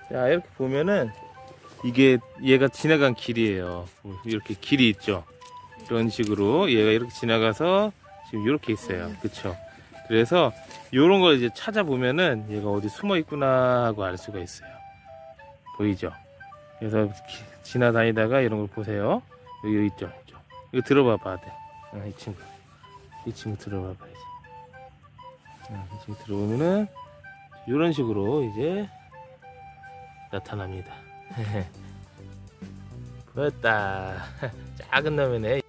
자, 이렇게 보면은 이게 얘가 지나간 길이에요. 이렇게 길이 있죠. 이런 식으로 얘가 이렇게 지나가서 지금 이렇게 있어요. 그쵸? 그래서 이런 걸 이제 찾아보면은 얘가 어디 숨어 있구나 하고 알 수가 있어요. 보이죠? 그래서 지나다니다가 이런 걸 보세요. 여기 있죠? 이거 들어봐 봐야 돼. 이 친구 들어봐 봐야지. 이 친구 들어오면은 이런 식으로 이제 나타납니다. 보였다. 작은 놈이네.